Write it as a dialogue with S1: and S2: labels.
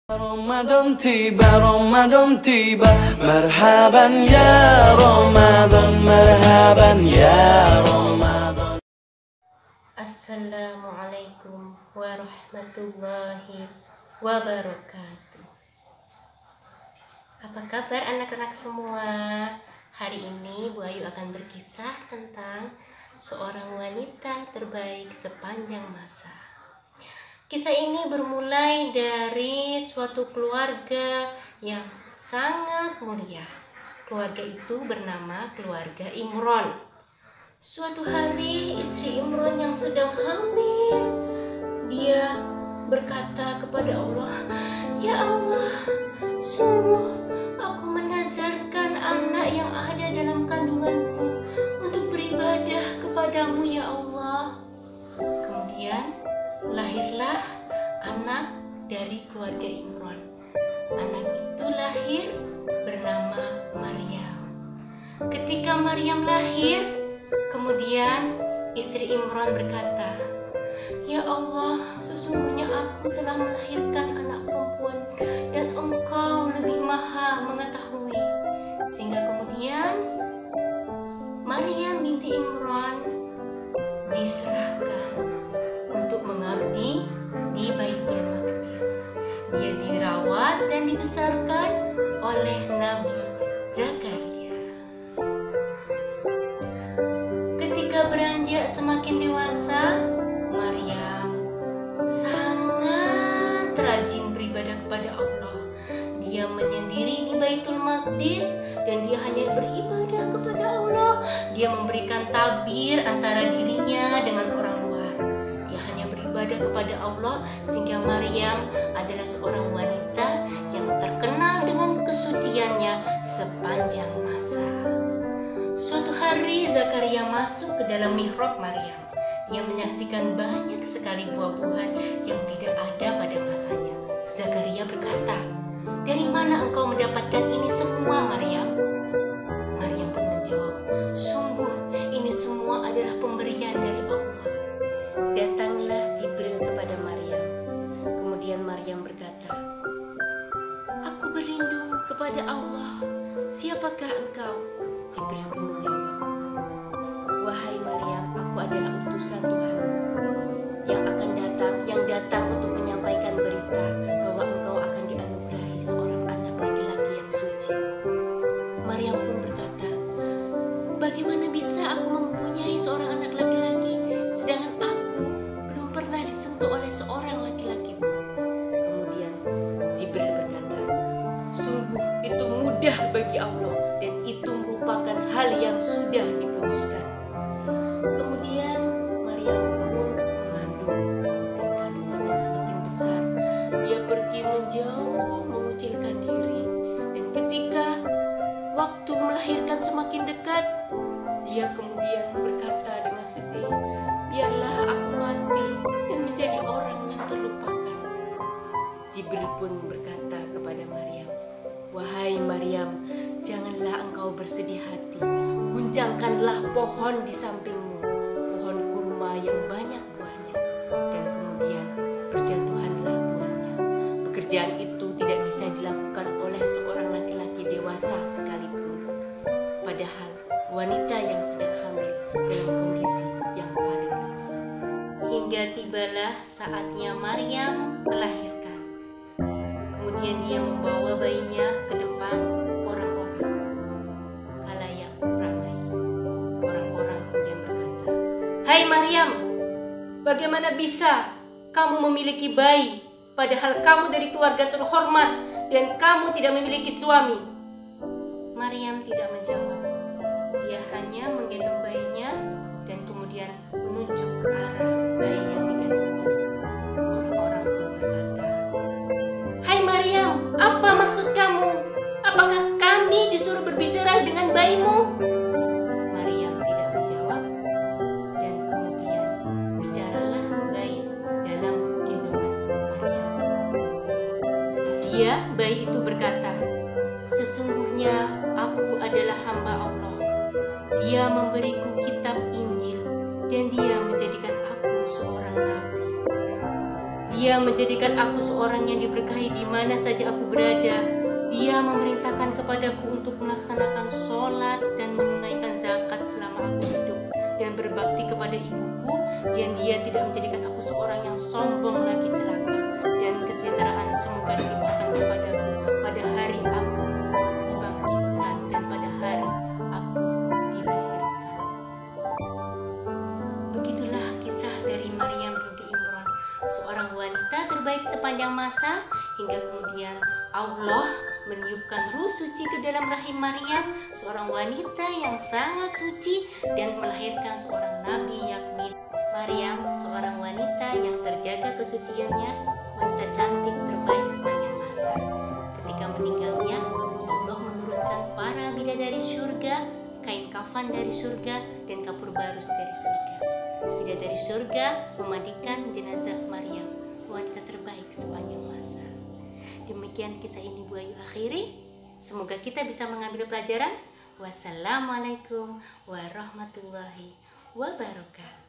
S1: Ramadan tiba, marhaban ya Ramadan, marhaban ya Ramadan.
S2: Assalamualaikum warahmatullahi wabarakatuh. Apa kabar anak-anak semua? Hari ini Bu Ayu akan berkisah tentang seorang wanita terbaik sepanjang masa. Kisah ini bermulai dari suatu keluarga yang sangat mulia. Keluarga itu bernama keluarga Imron. Suatu hari istri Imron yang sedang hamil, dia berkata kepada Allah, "Ya Allah, sungguh aku menazarkan anak yang ada dalam kandunganku untuk beribadah kepadamu ya Allah." Kemudian lahirlah anak dari keluarga Imron. Anak itu lahir bernama Maryam. Ketika Maryam lahir, kemudian istri Imron berkata, "Ya Allah, sesungguhnya aku telah melahirkan anak perempuan dan Engkau lebih maha mengetahui." Sehingga kemudian Maryam binti Imron diserahkan untuk mengabdi di Baitul Maqdis. Dia dirawat dan dibesarkan oleh Nabi Zakaria. Ketika beranjak semakin dewasa, Maryam sangat rajin beribadah kepada Allah. Dia menyendiri di Baitul Maqdis dan dia hanya beribadah kepada Allah. Dia memberikan tabir antara dirinya dengan orang luar. Ibadah kepada Allah, sehingga Maryam adalah seorang wanita yang terkenal dengan kesuciannya sepanjang masa. Suatu hari Zakaria masuk ke dalam mihrab Maryam. Dia menyaksikan banyak sekali buah-buahan yang tidak ada pada masanya. Zakaria berkata, "Dari mana engkau mendapatkan ini semua, Maryam?" Maryam pun menjawab, "Sungguh ini semua adalah pemberian dari Allah." Datanglah Jibril kepada Maryam. Kemudian Maryam berkata, "Aku berlindung kepada Allah. Siapakah engkau?" Jibril pun menjawab, "Wahai Maryam, aku adalah utusan Tuhan yang datang untuk menyampaikan berita bahwa engkau akan dianugerahi seorang anak laki-laki yang suci." Maryam pun berkata, "Bagaimana bisa aku mempunyai seorang anak laki-laki sedangkan aku belum pernah disentuh oleh seorang laki-laki pun?" Kemudian Jibril berkata, "Sungguh itu mudah bagi Allah dan itu merupakan hal yang sudah diputuskan." Kemudian Maryam pun mengandung dan kandungannya semakin besar. Dia pergi menjauh mengucilkan diri, dan ketika waktu melahirkan semakin dekat, dia kemudian berkata dengan sedih, "Biarlah aku mati dan menjadi orang yang terlupakan." Jibril pun berkata kepada Maryam, "Wahai Maryam, janganlah engkau bersedih hati. Guncangkanlah pohon di sampingmu, pohon kurma yang banyak buahnya, dan kemudian berjatuhanlah buahnya. Pekerjaan itu tidak bisa dilakukan oleh seorang laki-laki dewasa sekalipun. Padahal wanita yang sedang hamil dalam kondisi yang paling lemah." Hingga tibalah saatnya Maryam melahirkan. Kemudian dia membawa bayinya ke depan orang-orang, khalayak ramai. Orang-orang kemudian berkata, "Hai Maryam, bagaimana bisa kamu memiliki bayi padahal kamu dari keluarga terhormat dan kamu tidak memiliki suami?" Maryam tidak menjawab. Dia hanya menggendong bayinya dan kemudian menunjuk ke arah bayi yang digendongnya. Orang-orang pun berkata, "Hai Maryam, apa maksud kamu? Apakah kami disuruh berbicara dengan bayimu?" Maryam tidak menjawab, dan kemudian bicaralah bayi dalam gendongan Maryam. Bayi itu berkata, "Sesungguhnya aku adalah hamba Allah. Dia memberiku kitab Injil dan dia menjadikan aku seorang nabi. Dia menjadikan aku seorang yang diberkahi di mana saja aku berada. Dia memerintahkan kepadaku untuk melaksanakan sholat dan menunaikan zakat selama aku hidup, dan berbakti kepada ibuku, dan Dia tidak menjadikan aku seorang yang sombong lagi celaka. Dan kesejahteraan semoga dilimpahkan kepadaku pada hari aku dibangkitkan dan pada hari aku dilahirkan. Begitulah kisah dari Maryam binti Imran, seorang wanita terbaik sepanjang masa, hingga kemudian Allah meniupkan ruh suci ke dalam rahim Maryam, seorang wanita yang sangat suci, dan melahirkan seorang nabi yakni Maryam, seorang wanita yang terjaga kesuciannya, wanita cantik terbaik sepanjang masa. Ketika meninggalnya, Allah menurunkan para bidadari surga, kain kafan dari surga, dan kapur barus dari surga. Bidadari surga memandikan jenazah Maryam, wanita terbaik sepanjang masa. Demikian kisah ini Bu Ayu akhiri. Semoga kita bisa mengambil pelajaran. Wassalamualaikum warahmatullahi wabarakatuh.